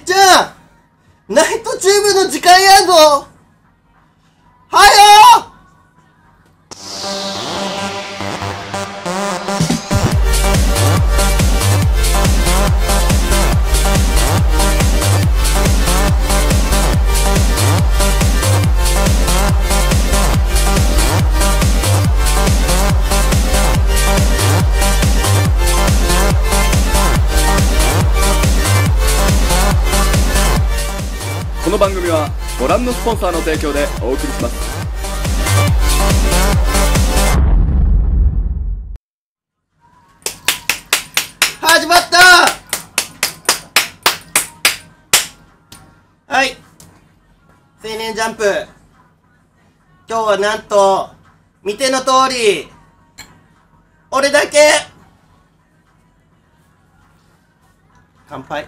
ちゃん、ナイトチューブの時間やぞ。はよこの番組はご覧のスポンサーの提供でお送りします。 始まった。はい、青年ジャンプ、今日はなんと見ての通り俺だけ乾杯。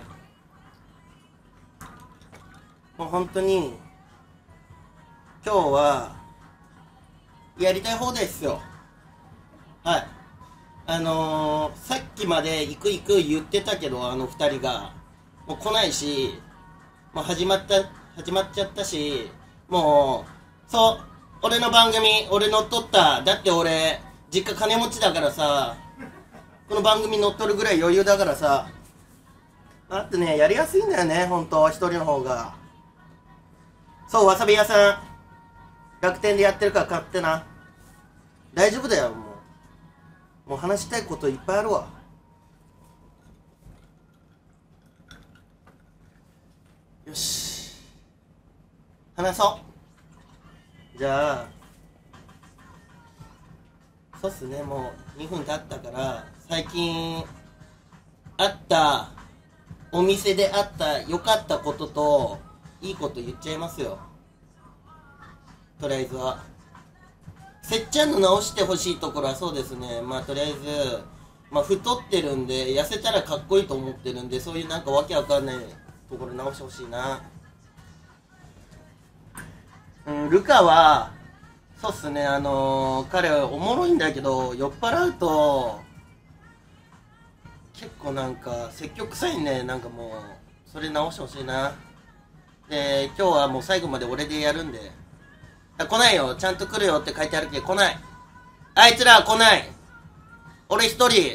もう本当に今日はやりたい放題っすよ。はい、さっきまで行く行く言ってたけど、二人がもう来ないし、もう始まっちゃったし、もうそう俺の番組俺乗っ取った。だって俺実家金持ちだからさ、この番組乗っ取るぐらい余裕だからさ、だってね、やりやすいんだよね、ほんと一人の方が。そう、わさび屋さん楽天でやってるから買ってな。大丈夫だよ。もう話したいこといっぱいあるわ。よし、話そう。じゃあそうっすね、もう2分経ったから、最近あったお店であった良かったことといいこと言っちゃいますよ。とりあえずはせっちゃんの直してほしいところはそうですね、まあとりあえず、まあ太ってるんで痩せたらかっこいいと思ってるんで、そういうなんかわけわかんないところ直してほしいな。ルカはそうっすね、彼はおもろいんだけど、酔っ払うと結構なんか積極臭いんで、なんかもうそれ直してほしいな。で、今日はもう最後まで俺でやるんで、来ないよ、ちゃんと来るよって書いてあるけど来ない。あいつらは来ない。俺一人。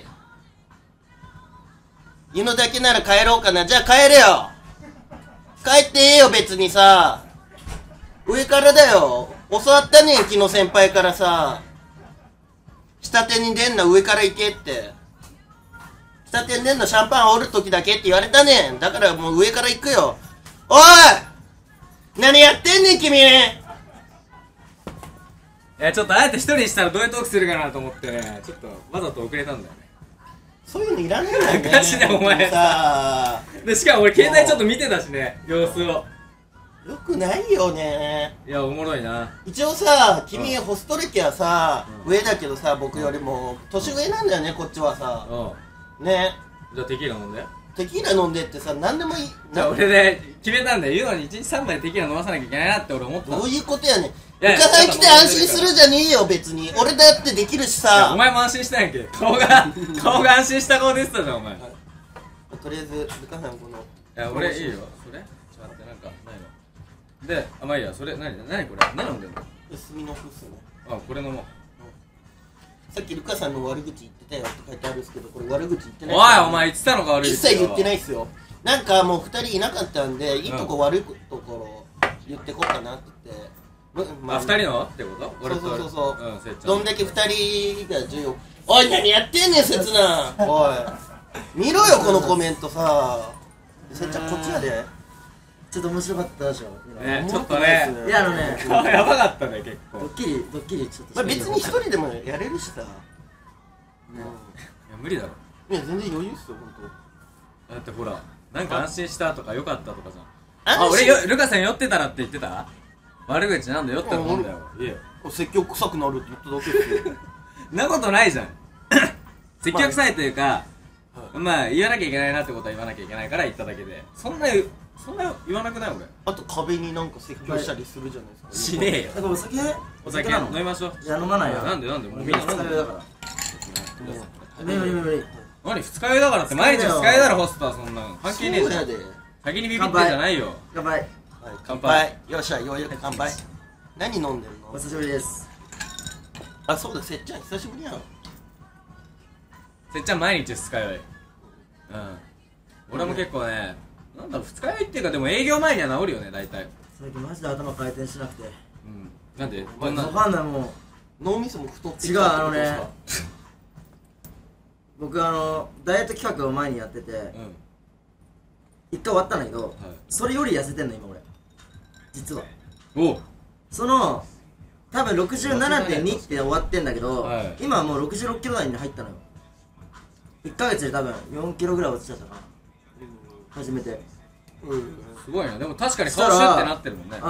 犬だけなら帰ろうかな。じゃあ帰れよ。帰ってええよ別にさ。上からだよ。教わったねん、昨日先輩からさ。下手に出んな、上から行けって。下手に出んのシャンパンおる時だけって言われたねん。だからもう上から行くよ。おい、何やってんねん君。 ちょっとあえて一人にしたらどういうトークするかなと思ってね、ちょっとわざと遅れたんだよね。 そういうのいらないんだよね。 ガチでお前さ。で、しかも俺携帯ちょっと見てたしね、様子を。 よくないよね。 いや、おもろいな。 一応さ、君ホスト歴はさ、上だけどさ、僕よりも年上なんだよね、こっちはさ。ね。 じゃあテキーラ飲んで。 テキーラ飲んでってさ、何でもいい。 じゃあ俺ね、決めたんだよ。言うのに1日3杯テキーラ飲まさなきゃいけないなって俺思った。 どういうことやねん。お母さん来て安心するじゃねえよ別に。俺だってできるしさ。 お前も安心したんやんけ。顔が安心した顔出てたじゃんお前。 とりあえずルカさんこの。 いや俺いいよ。それちょっと待って、なんかないので、まあいいや。それ何これ何飲んでんの。 スミノフっすね。 あ、これ飲もう。 さっきルカさんの悪口言ってたよって書いてあるんですけど、これ悪口言ってない。 おい、お前言ってたのか悪い。 一切言ってないっすよ。なんかもう2人いなかったんで、いいとこ悪いところ言ってこうかなって言って。 あ、2人のってこと。 そうそうそう。 うん、 どんだけ2人が重要。おい、何やってんねんせつな。おい見ろよこのコメントさ。せっちゃんこっちやで。 ちょっと面白かったでしょ。 ね、ちょっとね。 いやね、 顔やばかったね結構。 ドッキリちょっと。 まあ別に一人でもやれるしさ。いや無理だろ。 いや全然余裕っすよ本当。だってほら、なんか安心したとか良かったとかじゃん。あ、俺ルカさん酔ってたらって言ってた。悪口なんだよって思うんだよ。いえ。 積極臭くなるって言っただけですよ。 なことないじゃん。積極臭いというか、まあ言わなきゃいけないなってことは言わなきゃいけないから言っただけで、そんな言わなくない俺。 あと壁になんか説教したりするじゃないですか。 しねえよ。 だからお酒飲みましょう。 いや飲まないよ。 なんでもうみんな飲んでる。 だから。無理。 何二日酔いだからって毎日二日酔いだろホストは。そんな関係ねえじゃん。 そうやで。 先にビビってんじゃないよ。 乾杯。 はい、乾杯。よっしゃ、ようやく乾杯。何飲んでるの？ お久しぶりです。 あ、そうだ、せっちゃん久しぶりやん。 せっちゃん毎日二日酔い。俺も結構ね、なんだろう、二日酔いっていうか、でも営業前には治るよね、大体。 最近マジで頭回転しなくて。 なんでどんな。 わかんない、もう。 脳みそも太ってき違う、 たってことですか？ 僕ダイエット企画を前にやってて、一回終わったんだけど、それより痩せてんの今俺、実は。 お多分 67.2 って終わってんだけど、今はもう66キロ台に入ったのよ。1ヶ月で多分4キロぐらい落ちちゃったかな、初めて。 すごいな。でも確かに顔シュッてなってるもんね。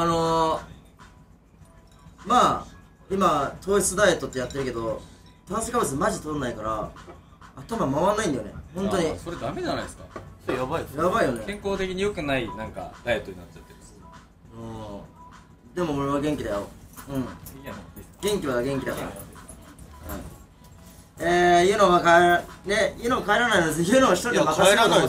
まあ今糖質ダイエットってやってるけど、炭水化物マジ取んないから頭回んないんだよね、本当に。 それダメじゃないですか。 それやばいです。 やばいよね。 健康的に良くないなんかダイエットになっちゃってる。 でも俺は元気だよ。元気は元気だから。ユノはユノ帰らないので、ユノを一人で任せようと思って、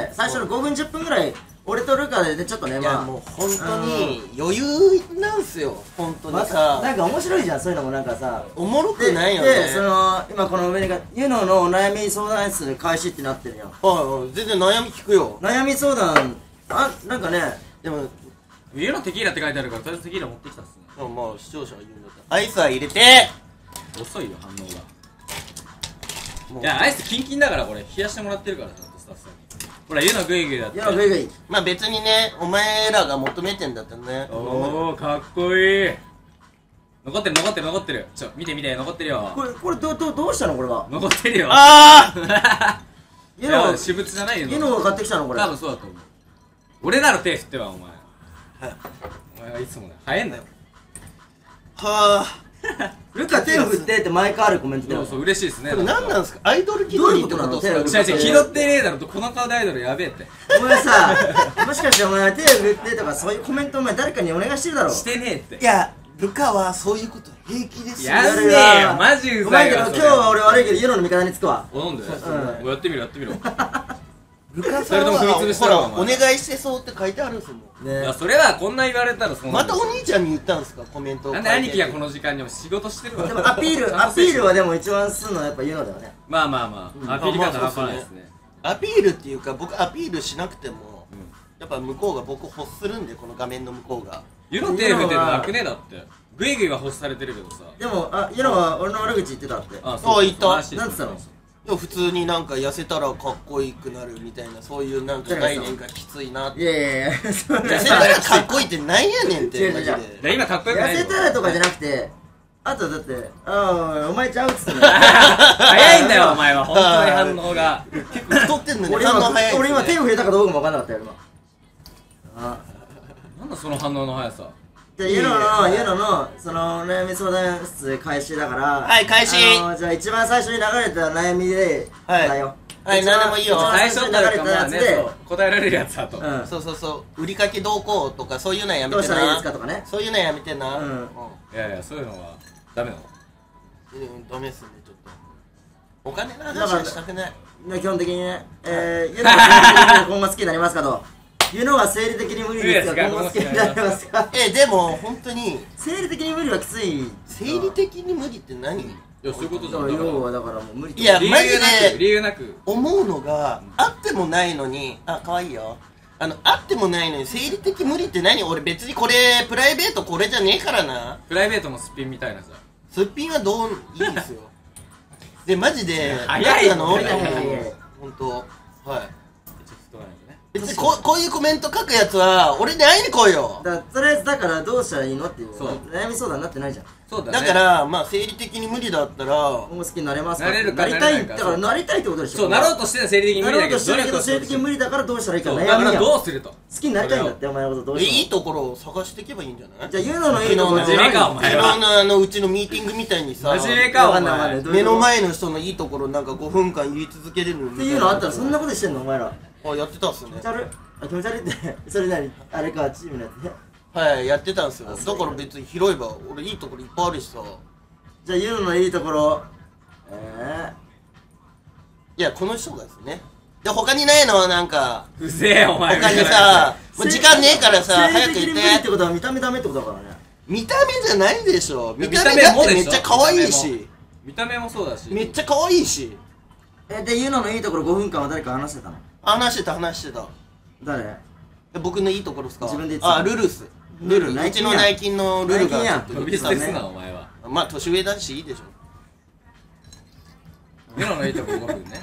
最初の5分10分ぐらい俺とルカでちょっとね、 いやもう本当に余裕なんすよ、本当にさ。 なんか面白いじゃん、そういうのもなんかさ。 おもろくないよね。 で、今この上にユノのお悩み相談室開始ってなってるやん。 はい、全然悩み聞くよ。 悩み相談、なんかね、 でも家のテキーラって書いてあるから、とりあえずテキーラ持ってきたっすね。 まあ視聴者が言うんだったらアイスは入れて。 遅いよ反応が。いやアイスキンキンだから、これ冷やしてもらってるからちゃんとスタッフさんに。ほらユノグイグイだって。 ユノグイグイ。 まあ別にね、お前らが求めてんだったらね。 おおかっこいい。残ってる残ってる。見て残ってるよ。 これどうしたのこれは。 残ってるよ。 ああユノ私物じゃないよ。 ユノが買ってきたのこれ。 多分そうだと思う。俺なら手振ってはお前。お前はいつもね早いんだよ。 はルカ手を振ってって毎回あるコメントで。 そう嬉しいですね。 これ何なんすか？アイドル気取りってことですか？ 違う気取ってねえだろと、この顔でアイドルやべえって。 お前さ、もしかしてお前手を振ってとかそういうコメントお前誰かにお願いしてるだろ。 してねえって。 いや、ルカはそういうこと平気ですよ。 やんねえよマジうごめんけどざいわ。 今日は俺悪いけどユノの味方につくわ。 なんで？やってみろ。 ルカさんはほらお願いしてそうって書いてあるんですもん。 いやそれはこんな言われたらそうなんですよ。 またお兄ちゃんに言ったんですか、コメントを。 なんで兄貴がこの時間にも仕事してるわ。 でもアピールはでも一番すんのはやっぱユノだよね。 まあアピール方半端ないですね。 アピールっていうか、僕アピールしなくてもやっぱ向こうが僕欲するんで、この画面の向こうが。 ユノ手振ってるのなくねだって。グイグイは欲されてるけどさ。 でもユノは俺の悪口言ってたって。 あ、言った。 なんて言ったの？ でも普通になんか痩せたらかっこよくなるみたいな、そういうなんか概念がきついなって。 いや痩せたらかっこいいってなんやねんってマジで。 今かっこよくないよ。 痩せたらとかじゃなくて、あとだってお前ちゃうっつって早いんだよお前は本当に反応が。 結構太ってんのに反応早い。 俺今手を触れたかどうかも分かんなかったよ今。 なんだその反応の速さ。 じゃあユノのその悩み相談室開始だから、 はい開始。 じゃあ一番最初に流れた悩みでだよ。 はい、何でもいいよ。 最初に流れたやつで答えられるやつだと。 そう売りかけどうこうとかそういうのやめてな。 どうしたらいいですかとかね。 そういうのやめてな。 いやそういうのはダメなの。 ダメっすね、ちょっとお金の話はしたくない。 基本的にね、ユノは今後好きになりますかと。ユノは生理的に無理ですが今後好きになりますか。 でも本当に生理的に無理はきつい。 生理的に無理って何？ いやそういうことじゃん。 要はだからもう無理。 いやマジで理由なく思うのが、あってもないのに、あ、可愛いよ。あってもないのに生理的無理って何？俺別にこれプライベートこれじゃねえからな。 プライベートもすっぴんみたいなさ。 すっぴんはどういいですよ。でマジで早いの？ 本当はい。別にこういうコメント書くやつは俺に会いに来いよ。 とりあえずだからどうしたらいいのっていう悩み相談になってないじゃん。 そうだね。だからまあ生理的に無理だったらもう好きになれますか？ なれるかなりたい。だからなりたいってことでしょ。 そうなろうとして生理的に無理だけど、 なろうとしてるけど生理的に無理だからどうしたらいいか悩みや。 だからどうすると。 好きになりたいんだってお前のことどうしよう。 いいところを探していけばいいんじゃない？ じゃあユノのいいところ真面目かお前は。 昨日のうちのミーティングみたいにさ、 真面目かお前。 目の前の人のいいところなんか5分間言い続けれるっていうのあったらそんなことしてんのお前ら。 やってたっすね。 気持ち悪いってそれなにあれかチームのやつね。 はいやってたんすよ。だから別に拾えば俺いいところいっぱいあるしさ。 じゃあユノのいいところいやこの人がですね、 で、他にないのなんか、 うぜえお前他にさ、もう時間ねえからさ、早く生理的に無理言って。 ってことは見た目ダメってことだからね。 見た目じゃないでしょ。見た目見た目もでしょだってめっちゃ可愛いし。 見た目もそうだしめっちゃ可愛いし。 で、ユノのいいところ5分間は誰か話してたの？ 話してた。 誰？ 僕のいいところっすか？ 自分で言ってたあ、ルルっす。ルル。うちの内勤のルルがちょっと呼び捨てすなお前はまあ、年上だしいいでしょ。 ユノのいいとこ5分ね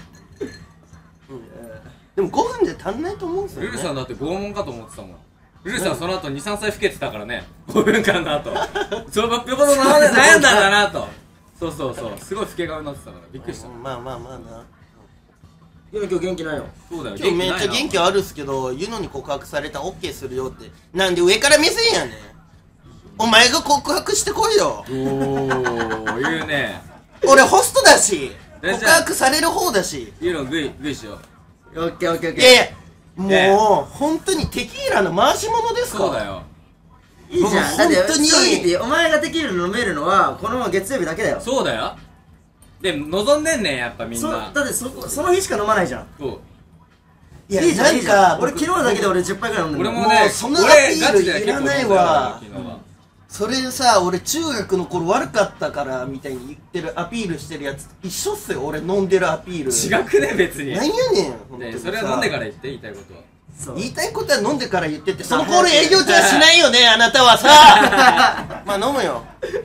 でも5分で足んないと思うんですよね。 ルルさんだって拷問かと思ってたもんルルさんその後 2,3 歳老けてたからね5分間の後そうよっぽど悩んだんだなとそうすごい老け顔になってたからびっくりしたまあな。 ユノ今日元気ないよ。 そうだよ今日めっちゃ元気あるっすけど、ユノに告白されたら OK するよって。なんで上から目線やねん。お前が告白してこいよ。 おー言うね俺ホストだし、 じゃあ告白される方だし。 ユノグイしようオッケーオッケーオッケいやいや、もう本当にテキーラの回し物ですか？ そうだよー。いいじゃん。 もうだって本当に正直言ってお前がテキーラ飲めるのはこの月曜日だけだよ。 そうだよで望んでんねんやっぱみんなだってその日しか飲まないじゃん。 そういや、 いいじゃんいいじゃん。俺僕昨日だけで俺10杯ぐらい飲んでるも俺もねうそのアピ俺ールガチで結構いらないわ昨日はそれさ、俺中学の頃悪かったからみたいに言ってるアピールしてるやつと一緒っすよ。俺飲んでるアピール。 違くね別になんやねん。本当にでさそれは飲んでから言って言いたいことはそう言いたいことは飲んでから言ってって、そのコール営業中はしないよね、あなたはさ。まあ飲むよ。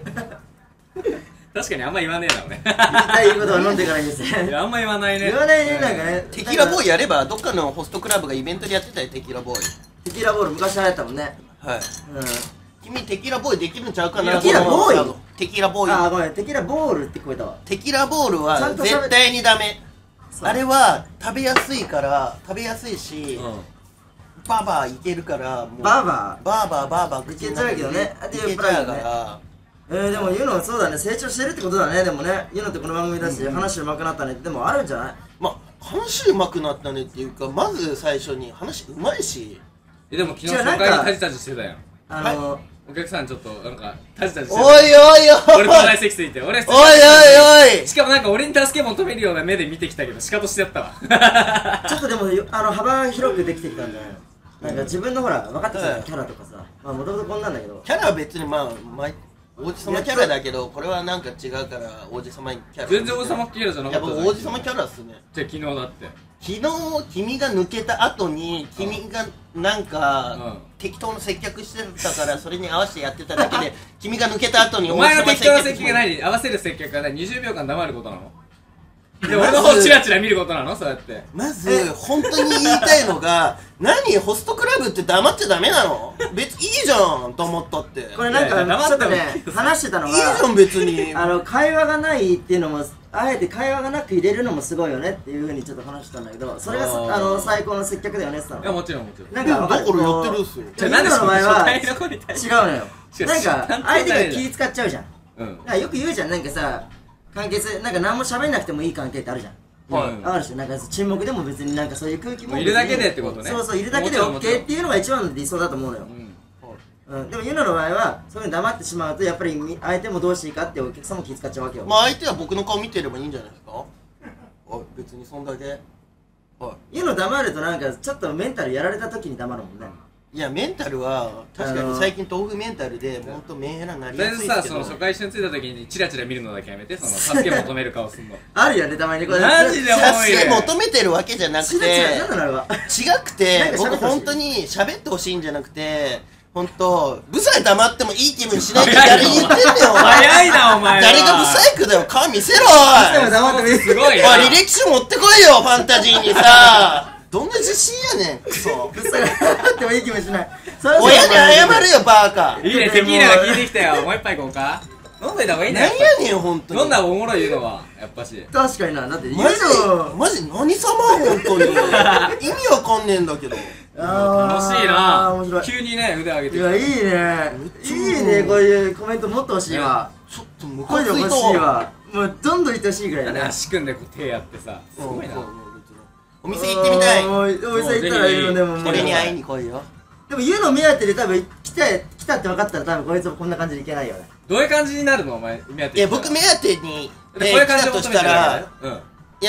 確かにあんま言わねえな俺言いたいことは飲んでからいいですいね。 やあんま言わないね言わないね、なんかね。 テキーラボーイやれば、どっかのホストクラブがイベントでやってたよ、テキーラボーイ。 テキーラボール昔流行ったもんね。 はい。 うん。 君テキーラボーイできるんちゃうかな。 テキーラボーイテキーラボーイ。 あ、ごめん、テキーラボールって聞こえたわ。 テキーラボールちゃはんと食べ絶対にダメ。 そうあれは食べやすいから、食べやすいし、バーバーいけるから、もうバーババーいけちゃうけどねいけちゃうから。 ー。でもユノそうだね、成長してるってことだね。でもね、ユノってこの番組だし、話上手くなったねってでもあるんじゃない？ まあ、話上手くなったねっていうか、まず最初に話上手いし。 でも昨日違う紹介にタジタジしてたやんはいお客さんちょっとなんかタジタジしておいおいおい俺と同じ席ついて俺おいおいおいしかもなんか俺に助け求めるような目で見てきたけどシカトしてやったわちょっとでも幅広くできてきたんじゃないの？なんか自分のほら、分かってたじゃんキャラとかさ。まあもともとこんなんだけど。 キャラは別にまあ、王子様キャラだけど、これはなんか違うから王子様キャラ。 全然王様キャラじゃないかやった僕王子様キャラっすね。 じゃあ昨日だって昨日君が抜けた後に君がなんか適当な接客してたからそれに合わせてやってただけで君が抜けた後にお前の適当な接接客が何合わせる接客が何20秒間黙ることなので俺の方チラチラ見ることなのそうやってまず本当に言いたいのが何ホストクラブって黙っちゃダメなの？別にいいじゃん黙ったって。 これなんいやいやか、ちょっとね黙っても、 話してたのいいじゃが、 ん別に。 会話がないっていうのも、あえて会話がなく入れるのもすごいよねっていうふうにちょっと話したんだけど、それが最高の接客だよねって言ったの。 いやもちろんもちろんなんだからか、 やってるっすよ。 じゃあなんでユノの場合は初回の子に対して違うのよ。 違うなんか、相手が気使っちゃうじゃん。 うんだからよく言うじゃん、なんかさ、関係性、なんか何も喋んなくてもいい関係ってあるじゃん。 はいうんあるし、なんか沈黙でも別になんかそういう空気ももういるだけでってことねそうそう、いるだけでもちろんもちろ OK んっていうのが一番の理想だと思うのよ。でもユノの場合は、そういうの黙ってしまうと、やっぱり相手もどうしていいかってお客さんも気遣っちゃうわけよ。 まあ相手は僕の顔見てればいいんじゃないですか。別にそんだけ。 ユノ黙るとなんかちょっとメンタルやられた時に黙るもんね。 いやメンタルは確かに最近豆腐メンタルで本当メンヘラになりやとりあえずさすいですけど。 その初回一緒に着いた時にチラチラ見るのだけやめてその助け求める顔すんのあるよね、たまにこれ。 マジで多い助けね求めてるわけじゃなくて、 チラチラなんだろうあれは。 違くてなんか喋ってほしい僕本当に喋ってほしいんじゃなくて、本当ブサイ黙ってもいい気分しないって誰に言ってんだよお前。 早いなお前は誰がブサイクだよ、顔見せろでも黙ってもいい。 すごいおいな履歴書持ってこいよファンタジーにさ。どんな自信やねんクソ。 ぶっさが黙ってもいい気分しない。それは親に謝れよバーカ。 いいねテキーラが効いてきたよもう一杯行こうか飲んどいた方がいいねなんやねん本当に。 飲んだ方がおもろいのはやっぱし確かにな。だってユマジノマジ何様本当に。意味わかんねえんだけど。 楽しい面白。 ない急にね腕上げていや、いいね。いいね、こういうコメントもっと欲しいわ。 ちょっとムこういうの欲カついたしいわ。もうどんどん言ってほしいぐらいだね。 足組んでこう手やってさすごいなお店行ってみたい。 お店行ったらいいのでももう。 俺に会いに来いよ。 でもユノ目当てで多分来たって分かったら多分こいつもこんな感じでいけないよね。 どういう感じになるのお前目当ていや僕目当てにこういう感じで来たと求めてるしたら、 わけだよいや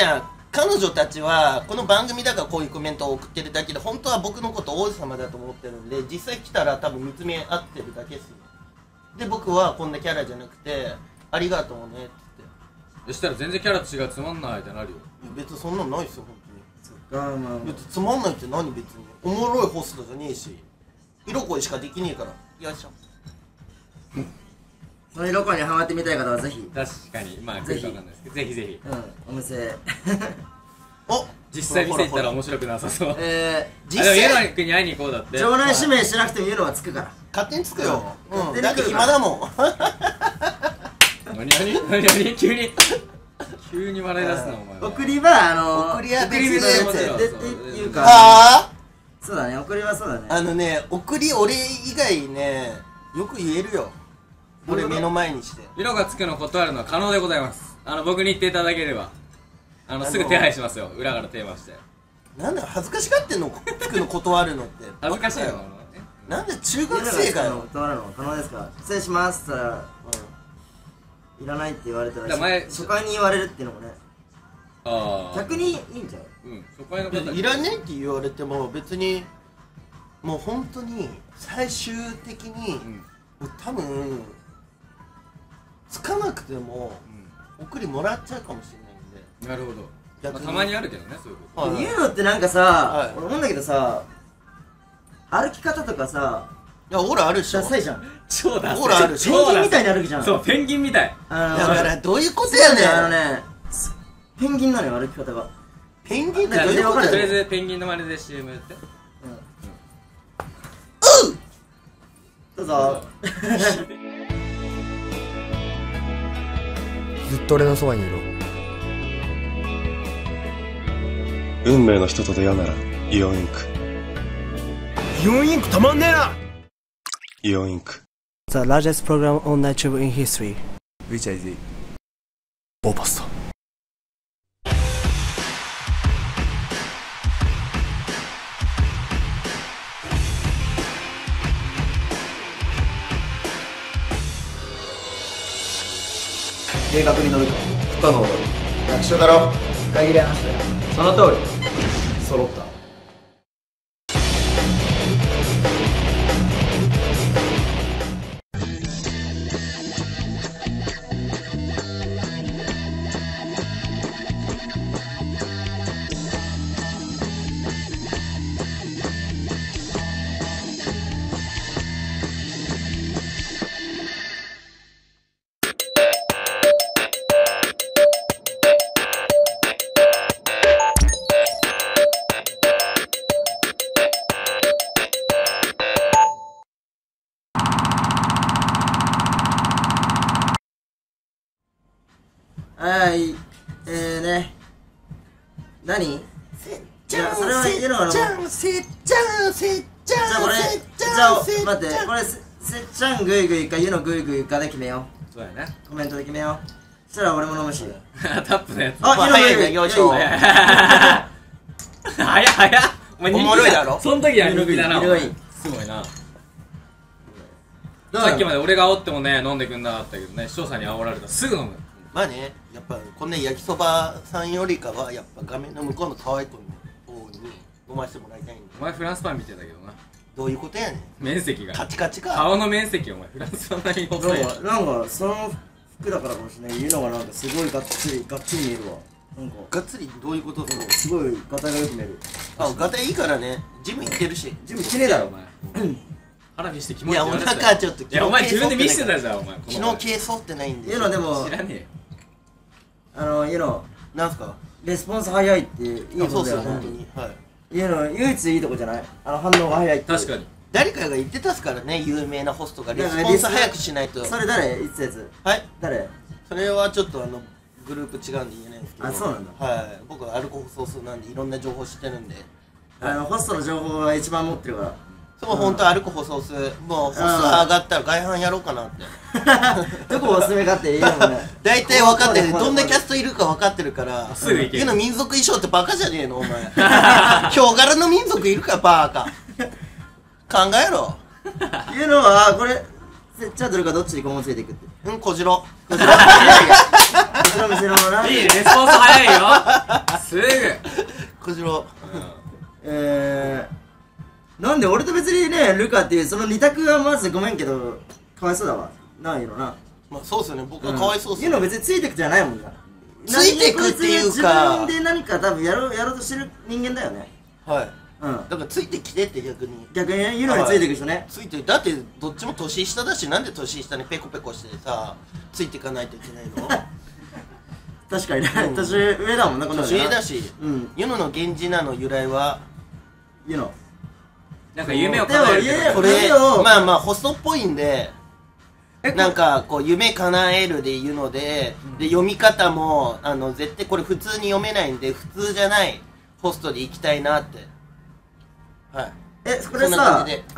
彼女たちはこの番組だからこういうコメントを送ってるだけで、本当は僕のこと王子様だと思ってるんで、実際来たら多分見つめ合ってるだけですよ。で僕はこんなキャラじゃなくてありがとうねって言って、 そしたら全然キャラと違う、つまんないってなるよ。 いや別にそんなのないですよ本当に。 まあまあ別につまんないって何、別におもろいホストじゃねえし、色恋しかできねえから。よいしょ。 その色恋にハマってみたい方はぜひ確かに、まあ来るかわかんないですけど、ぜひぜひ。 お店お実際店行ったら面白くなさそう。 実でもユ際ノ君に会いに行こうだって。 場内指名しなくてもユノはつくから勝手につくよ。 勝手にだって暇だもん。 何急に笑い出すなお前は。 送りは送りは別のやつ別のでっていうかはそうだね、送りはそうだね。 送り俺以外ねよく言えるよ。俺目の前にして色がつくの断るのは可能でございます。僕に言っていただければすぐ手配しますよ。裏から手配して。 なんだ恥ずかしがってんのつくの断るのって恥ずかしいのなんで中学生かよ。 断るの可能ですか。失礼しますって言ったらいらないって言われたら初回に言われるっていうのもね、逆にいいんじゃん。 初回の方いらねえって言われても別にもう本当に最終的にもう多分つかなくても送りもらっちゃうかもしれないんで。 なるほど。たまにあるけどね、そういうこ言うのってなんかさ、俺思うんだけどさ、歩き方とかさ、 いやオーラあるでしょ。 ダサいじゃん。 超ダサい。 オーラあるでしょ。 ペンギンみたいに歩くじゃん。 そう、ペンギンみたい。 だからどういうことやねん。 ペンギンなのよ歩き方が。 ペンギンってどういうことやねん。 とりあえずペンギンの真似で CM やって。 どうぞ。 ずっと俺のそばにいろ。 運命の人と出会うならイオンインク。 イオンインクたまんねえな。 イオンインク。 The largest program on YouTube in history. Which is it? オーパスタ。 計画に乗るか不可能だろ。 役所だろ。限り話だよ。その通り。 揃った。 はい、何？ じゃあそれは言うのかな。 せっちゃんせっちゃんせっちゃんじゃあこれ、 せっちじゃあゃんせっちゃん待って、これせっちゃんグイグイかユのグイグイかで決めよそうやね。 う。コメントで決めよう。そしたら俺も飲むし。 タップのやつ。 あ、ユのグイグイ。 よいしょ。 早っ。お前おもろいだろ。 そん時は人気だな。 ユのグイグイ。 すごいな。さっきまで俺が煽ってもね飲んでくんなかったけどね、視聴者に煽られたらすぐ飲む。 まあね、やっぱこんな焼きそばさんよりかはやっぱ画面の向こうの可愛い子の方に飲ませてもらいたいんで。 お前フランスパン見てたけどな。 どういうことやねん。 面積がカチカチか。 顔の面積お前フランスパン並みに細い。 なんかその服だからかもしれない。ユのがなんかすごいがっつり見えるわ。なんかがっつりどういうことするの。 すごいガタがよく見える。 あ、ガタイいいからね。ジム行ってるし。 ジム綺麗だろお前。腹見してキモいや、おいって言われてたよ。 腹ちょっといやお前自分で見せてたじゃんお前。 昨日毛剃ってないんで。 ユのでも知らねえよ。 ユのなんすか。 レスポンス早いっていいそうっすよことだよね。 本当に。はい。 ユの唯一いいとこじゃない？反応が早いって。 確かに。 誰かが言ってたっすからね、有名なホストがレスポンス早くしないと。 それ誰？言ってたやつ。 はい。 誰？ それはちょっとグループ違うんで言えないんですけど。 あ、そうなんだ。 はい。僕はアルコールソースなんでいろんな情報知ってるんで。 ホストの情報は一番持ってるから。 そう、本当アルコホソース、もうホスト上がったら外反やろうかなって。 どこおすすめかっていいもんね。 大体分かってる、どんなキャストいるか分かってるから。 すぐ行ける。 の民族衣装ってバカじゃねえのお前。ヒョウ柄の民族いるかバカ。考えろ。 いうのはこれじゃあどれかどっちに今後ついていくってうん、小次郎。 こちら見せろな。 いいね、レスポンス早いよすぐ小次郎。 なんで俺と別にね、ルカっていうその二択はまずごめんけど、かわいそうだわ。なんやろな。 まあそうっすよね、僕はかわいそうっすいうの別についてくじゃないもんな。 ついてくっていうか、 自分で何か多分やろうとしてる人間だよね。 はい。 うん。 だからついてきてって逆に。 逆にね、言うのについてく人ね。 ついて、だってどっちも年下だし、なんで年下にペコペコしてさ、ついていかないといけないの？ 確かにね、年上だもんな、この年上だし、 うん。 ユノの源氏名の由来は、 言うの。 なんか夢を叶えるけどこれ夢をまあまあホストっぽいんで、なんかこう夢叶えるで言うので、で読み方も絶対これ普通に読めないんで、普通じゃないホストで行きたいなって。はい。 これそんな感さじで、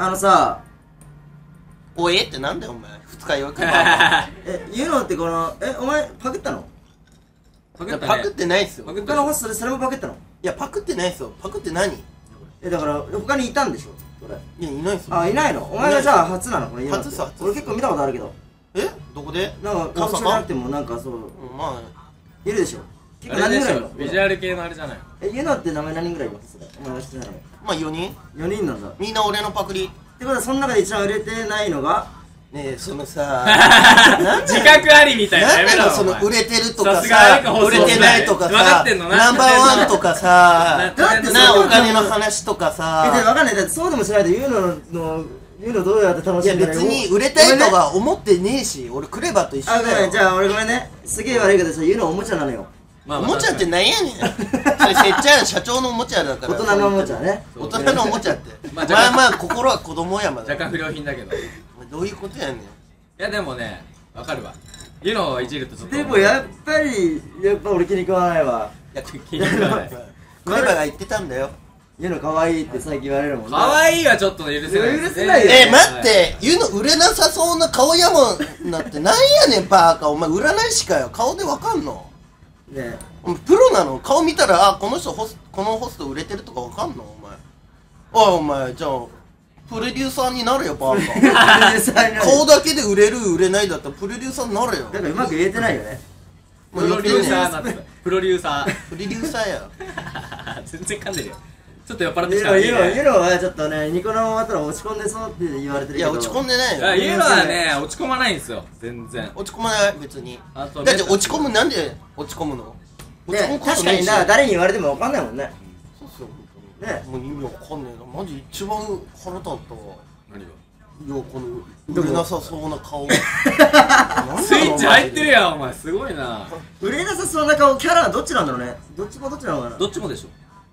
おえってなんだよお前、二日酔いか。 言うのってこの、お前パクったの？ パクったねパクってないっすよ。 パクった他のホストでそれもパクったの？ いやパクってないっすよ。パクって何？ だから他にいたんでしょそれ。 いやいないっすよ。 あ、いないの？お前がじゃあ初なのこれ？ 初っす初。 俺結構見たことあるけど。 どこで？ なんか顔じゃなくてもなんかそう、 まいるでしょ。結あれでし構何人ぐらいいるの？ ょビジュアル系のあれじゃないユノって名前何人ぐらいいます？お前が知ってないの？ あ4人？ 4人なんだ。っみんな俺のパクリ。 てことはその中で一番売れてないのがねえ、そのさ、 自覚ありみたいなやめろなんだよその売れてるとかさすがあれかさ、売れてないとか分かさ、 ってんのなナンバーワンとかさ、 だってなお金の話とかさ、 わかんない。だってそうでもしないとユノどうやって楽いやしんでる別に売れたいとは思ってねえし、俺クレバと一緒あ、ごめん、 だよ。 じゃあ俺ごめんね。すげえ悪いけどさ、ユノおもちゃなのよ。 まあおもちゃってなんやねん。それせっちゃん社長のおもちゃだから。 大人のおもちゃね。 大人のおもちゃって。 ままああまあ心は子供やまだ。 若干不良品だけどいどういうことやねん。 やでもねわかるわユノをいじるとちょっとでもやっぱ俺気に食わないわ。 いや気に食わないクレバが言ってたんだよ。 ユノ可愛いって最近言われるもんね。 可愛いはちょっと許せないです許せないよ待って、ユノ売れなさそうな顔やもんなってなんやねんバーカ。お前占い師かよ。顔でわかんの？ ねプロなの？顔見たら、あ、この人このホスト売れてるとかわかんの？お前じゃあプロデューサーになるよバーカ。顔だけで売れる売れないだったらプロデューサーになるよ。 なんかうまく言えてないよね。 プロデューサーなんてプロデューサープロデューサーや。 全然噛んでるよちょっと酔っ払ってきユたノはちょっとね、ニコ生終わったら落ち込んでそうって言われてるけど。 いや落ち込んでないよ。 ユノはね落ち込まないんですよ全然落ち込まない別に。 あとだって落ち込む、なんで落ち込むの？落ち込むこと確かにないし。 誰に言われてもわかんないもんね。 そうっすよねもう意味わかんねえな。マジ一番腹立ったわ。 何がいやこの売れなさそうな顔。 スイッチ入ってるやんお前すごいな売れなさそうな顔、キャラはどっちなんだろうね。どっちもどっちなのかな。 どっちもでしょ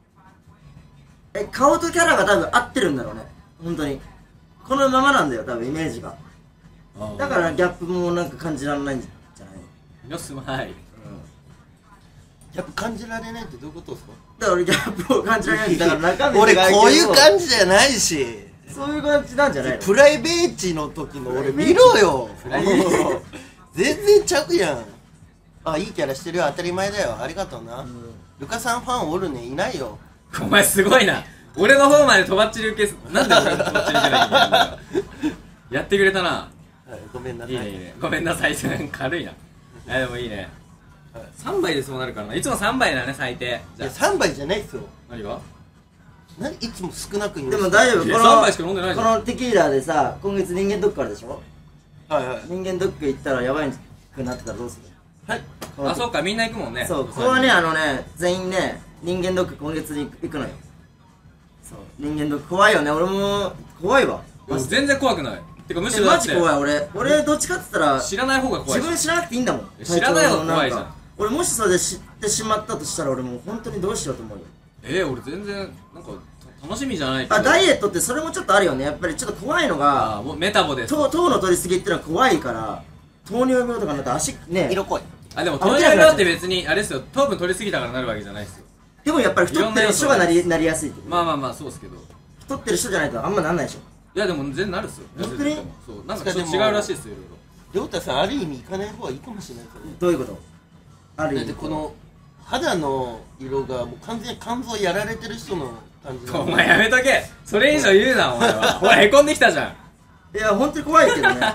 顔とキャラが多分合ってるんだろうね。本当にこのままなんだよ多分イメージが。だからギャップもなんか感じられないんじゃない？ よすまいやっぱ感じられないってどういうことですか？ だから俺ギャップを感じられないんだから中身俺こういうじ感じじゃないし。 そういう感じなんじゃないの？ プライベーチの時の俺見ろよ。全然ちゃうやん。あ、いいキャラしてるよ。当たり前だよ。ありがとうな。ルカさんファンおるね。いないよ。 お前すごいな俺の方までとばっちり受けなんで俺のとばっちり受けなきゃいけないんだよやってくれたなはい、ごめんなさい。 いいねいいねごめんなさい軽いなでもいいね3杯でそうなるからないつも3杯だね最低いじゃや、3杯じゃないっすよ。 何が何いつも少なく言うでも大丈夫。 いやこの 3杯しか飲んでないじゃんこのテキーラでさ、今月人間ドックあるでしょ。 はいはい。 人間ドック行ったらやばいくなってたらどうする？ はい。 あそうかみんな行くもんねそう、ここはね全員ね人間ドック今月に行くのよ。そう人間ドック怖いよね。俺も怖いわ。 全然怖くないてかむしろだってマジ怖い。俺どっちかって言ったら知らない方が怖い自分知らなくていいんだもん。 知らない方が怖いじゃん体調のなんか俺もしそれで知ってしまったとしたら俺もう本当にどうしようと思うよ。 俺全然なんか楽しみじゃないけどあ、ダイエットってそれもちょっとあるよね。やっぱりちょっと怖いのがもうメタボです糖の取りすぎってのは怖いから、糖尿病とかになったら足ね。 色濃い。 でも糖尿病って別にあれですよ糖分取りすぎたからなるわけじゃないですよでもやっぱり太ってる人がなりやすいってこと。 まあそうですけど太ってる人じゃないとあんまなんないでしょ。 いやでも全然なるっすよ本当にそうなんかちょっと違うらしいですよいろいりょうたさん、ある意味行かない方がいいかもしれないですよね。 どういうこと？ある意だっ味てこの肌の色がもう完全に肝臓やられてる人の感じろお前やめとけそれ以上言うなお前はほらへこんできたじゃんいや本当に怖いけどね。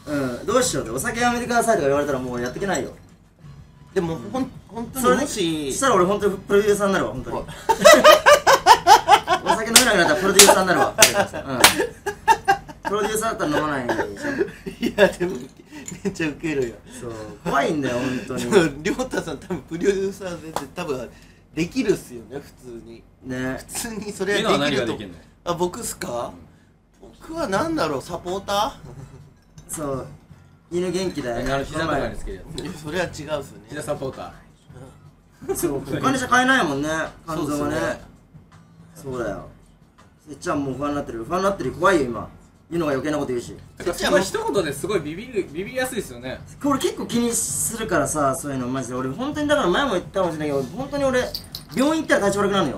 うんどうしようってお酒やめてくださいとか言われたらもうやっていけないよ。 でも本当にもそれでししたら俺本当にプロデューサーになるわ本当に。お酒飲めなくなったらプロデューサーになるわ。うんプロデューサーだったら飲まないでしょ。 いやでもめっちゃウケるよ。 そう怖いんだよ本当にりょうたさん多分プロデューサーで多分できるっすよね普通に。 ね普通にそれ今は何はできると。 ができんの？ あ僕っすか？僕はなんだろうサポータそう犬元気だよね。 膝とかにつけるやー？いやそれは違うっすよつ。 ね。 膝サポータそうお金じゃ買えないもんね肝臓がね。 そうそうだよ。せっちゃんもう不安になってる怖いよ今。言うのが余計なこと言うし。 ー。すごい一言ですごいビビりやすいですよね。 これ結構気にするからさそういうのマジで俺本当にだから前も言ったかもしれないけど本当に俺病院行ったら体調悪くなるのよ。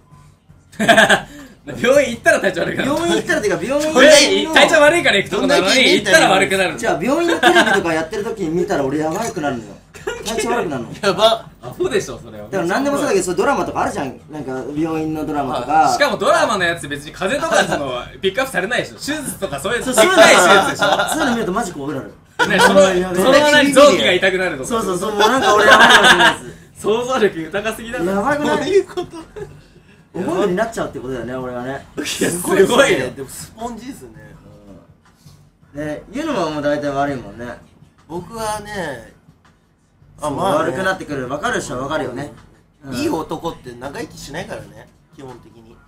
病院行ったら体調悪くなる。 病院行ったらっていうか病院の体調悪いから行くとこなのに行ったら悪くなる。 じゃあ病院のテレビとかやってる時に見たら俺やばくなるのよ。体調悪くなるの。 やば。 アホでしょそれは。 だから何でもそうだけどそうドラマとかあるじゃん。なんか病院のドラマとか。 しかもドラマのやつ別に風邪とかのピックアップされないでしょ。手術とかそういうそうでっかい手術でしょ。 そういうの見るとマジ怖くなる。 ね、その何臓器が痛くなるとか。 そうもうなんか俺やばいかもしれないです。 想像力豊かすぎだろ。 やばくどうないいうこと？ 思いになっちゃうってことだよね俺がね。 すごいよ。 でもスポンジですね。 ねユノマも大体悪いもんね。 僕はね、 そうまあね悪くなってくる。分かる人は分かるよね。 いい男って長生きしないからね基本的に。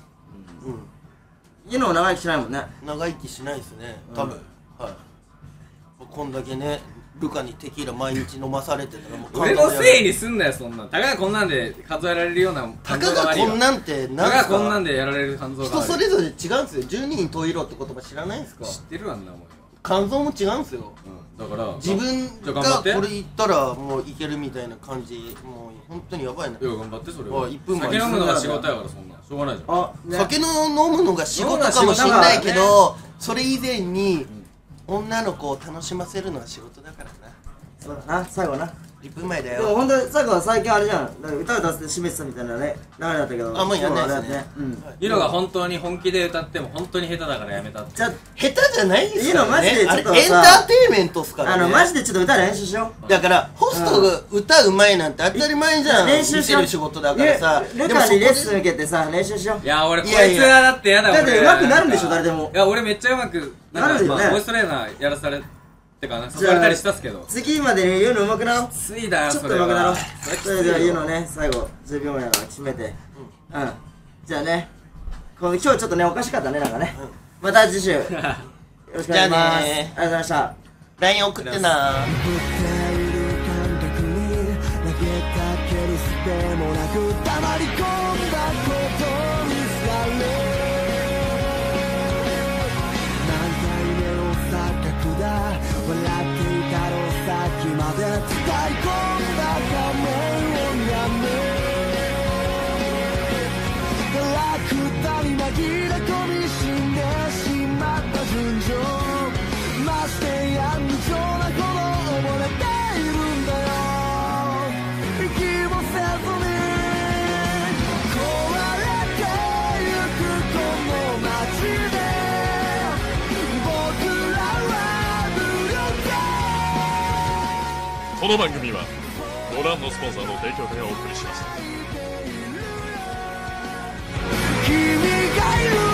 ユノも長生きしないもんね。 長生きしないですね多分。はい。こんだけねルカにテキーラ毎日飲まされてたらもう俺のせいにすんなよそんなん。たかがこんなんで数えられるようなたかがこんなんってた何すか？ かがこんなんでやられる肝臓が人それぞれ違うんですよ。12人十色って言葉知らないんですか？ 知ってるわんなお前は。 肝臓も違うんですよ。 だから自分じゃあ頑張ってがこれ言ったらもういけるみたいな感じ。もう本当にやばいな。 いや頑張ってそれは。 1分前酒飲むのが仕事やからそんなしょうがないじゃん。 あね酒の飲むのが仕事かもしれないけど、それ以前に女の子を楽しませるのが仕事だからな。 そうだな最後な。 1分前だでもよ。 本当に最後は最近あれじゃん。なんか歌歌って締めてたみたいなね流れだったけど。 あもうやんないですね今日はあれだね。 ユノが本当に本気で歌っても本当に下手だからやめたって。 じゃあ下手じゃないですいいのからね。 マジでちょっとさあれエンターテインメントっすからね。 マジでちょっと歌練習しよう。 だからホストが歌うまいなんて当たり前じゃん。 練習しよう。 見せる仕事だからさ。 ルカにレッスン受けてさ練習しよう。 いや俺こいついやいやはだってやだ。 だって俺上手くなるんでしょ誰でも。 いや俺めっちゃ上手くなるよねボイストレーナーやらされてか誘われたりしたっすけど。 次までに言うの上手くなろう。 ついだよちょっそれは。 と上手くなろう。 それそれでは言うのね最後10秒前だから締めて。じゃあね今日ちょっとねおかしかったねなんかね。また次週よろしくお願いします。 じゃあねありがとうございました。 LINE 送ってな。 この番組はご覧のスポンサーの提供でお送りしました。 君がいる